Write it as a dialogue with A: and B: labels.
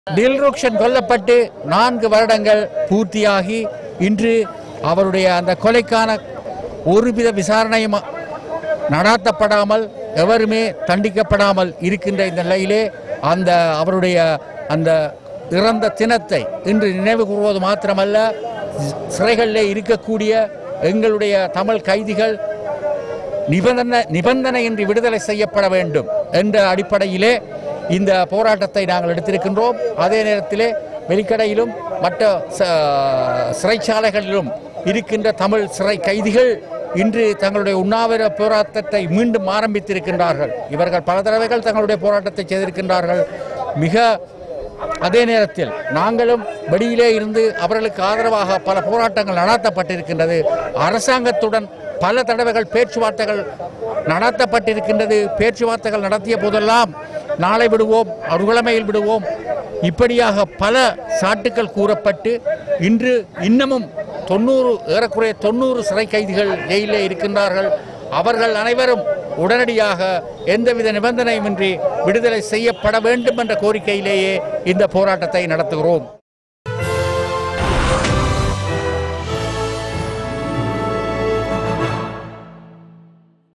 A: டில்ருக்ஷன் கொல்லப்பட்டு 4 வருடங்கள் பூர்த்தியாகி இன்று அவருடைய அந்த கொலைக்கான ஒருவித விசாரணையும் நடாத்தப்படாமல் எவருமே தண்டிக்கப்படாமல் இருக்கின்ற இந்த நிலையிலே அவருடைய அந்த இறந்த தினத்தை இன்று நினைவு கூறுவது மாத்திரமல்ல, சிறைகளிலே இருக்கக்கூடிய எங்களுடைய தமிழ் கைதிகள் நிபந்தனையின்றி விடுதலை செய்யப்பட வேண்டும் என்ற அடிப்படையிலே இந்த போராட்டத்தை நாங்கள் எடுத்திருக்கின்றோம். அதே நேரத்திலே வெளிக்கடையிலும் மற்ற சிறைச்சாலைகளிலும் இருக்கின்ற தமிழ் சிறை கைதிகள் இன்று தங்களுடைய உண்ணாவிர போராட்டத்தை மீண்டும் ஆரம்பித்திருக்கின்றார்கள். இவர்கள் பல தடவைகள் தங்களுடைய போராட்டத்தை செய்திருக்கின்றார்கள். அதே நேரத்தில் நாங்களும் வெளியிலே இருந்து அவர்களுக்கு ஆதரவாக பல போராட்டங்கள் நடாத்தப்பட்டிருக்கின்றது. அரசாங்கத்துடன் பல தடவைகள் பேச்சுவார்த்தைகள் நடத்தப்பட்டிருக்கின்றது. பேச்சுவார்த்தைகள் நடத்திய போதெல்லாம் நாளை விடுவோம், அருகிழமையில் விடுவோம், இப்படியாக பல சாட்டுக்கள் கூறப்பட்டு இன்று இன்னமும் ஏறக்குறைய 90 சிறை கைதிகள் ஜெயிலே இருக்கின்றார்கள். அவர்கள் அனைவரும் உடனடியாக எந்தவித நிபந்தனையுமின்றி விடுதலை செய்யப்பட வேண்டும் என்ற கோரிக்கையிலேயே இந்த போராட்டத்தை நடத்துகிறோம்.